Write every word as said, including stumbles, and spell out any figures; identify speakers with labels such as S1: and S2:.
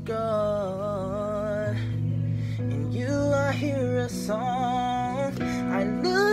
S1: gone, and you, I hear a song. I look